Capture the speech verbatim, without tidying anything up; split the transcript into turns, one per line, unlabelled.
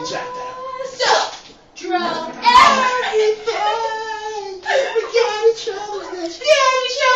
track that.
Stop! Drop everything! We got each other, we got each other!